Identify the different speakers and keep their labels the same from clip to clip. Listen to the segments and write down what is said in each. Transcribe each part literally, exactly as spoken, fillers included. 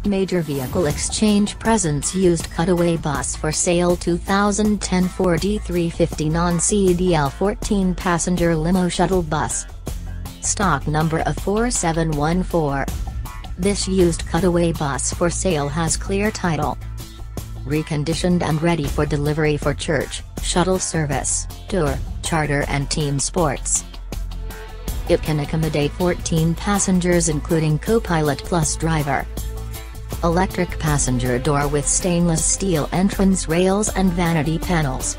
Speaker 1: Major Vehicle Exchange presents used Cutaway bus for sale two thousand ten Ford E three fifty Non-C D L fourteen passenger Limo Shuttle bus. Stock number of four seven one four. This used Cutaway bus for sale has clear title. Reconditioned and ready for delivery for church, shuttle service, tour, charter and team sports. It can accommodate fourteen passengers including co-pilot plus driver. Electric passenger door with stainless steel entrance rails and vanity panels.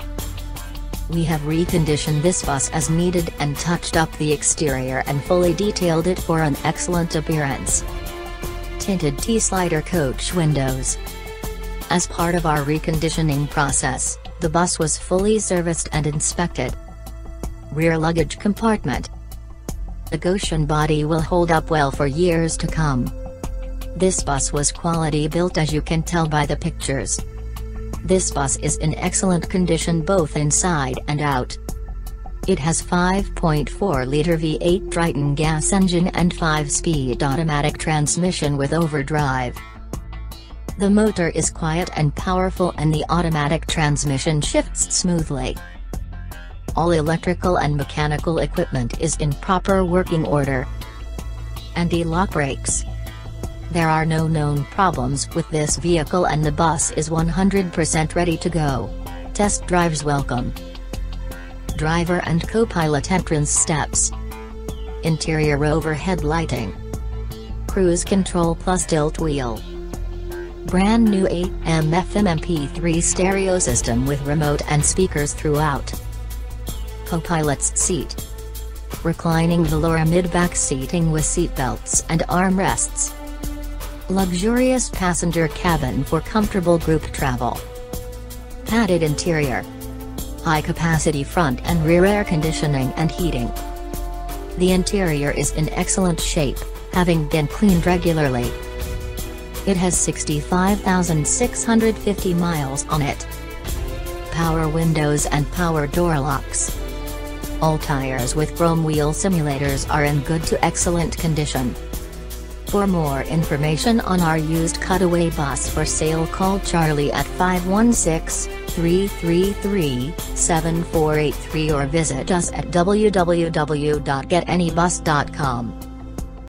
Speaker 1: We have reconditioned this bus as needed and touched up the exterior and fully detailed it for an excellent appearance. Tinted T-slider coach windows. As part of our reconditioning process, the bus was fully serviced and inspected. Rear luggage compartment. The Goshen body will hold up well for years to come. This bus was quality built, as you can tell by the pictures. This bus is in excellent condition both inside and out. It has five point four liter V eight Triton gas engine and five speed automatic transmission with overdrive. The motor is quiet and powerful and the automatic transmission shifts smoothly. All electrical and mechanical equipment is in proper working order. Anti-lock brakes. There are no known problems with this vehicle and the bus is one hundred percent ready to go. Test drives welcome. Driver and co-pilot entrance steps. Interior overhead lighting. Cruise control plus tilt wheel. Brand new A M F M M P three stereo system with remote and speakers throughout. Co-pilot's seat. Reclining velour mid-back seating with seatbelts and armrests. Luxurious passenger cabin for comfortable group travel. Padded interior. High-capacity front and rear air conditioning and heating. The interior is in excellent shape, having been cleaned regularly. It has sixty-five thousand six hundred fifty miles on it. Power windows and power door locks. All tires with chrome wheel simulators are in good to excellent condition. For more information on our used Cutaway bus for sale, call Charlie at five one six, three three three, seven four eight three or visit us at w w w dot get any bus dot com.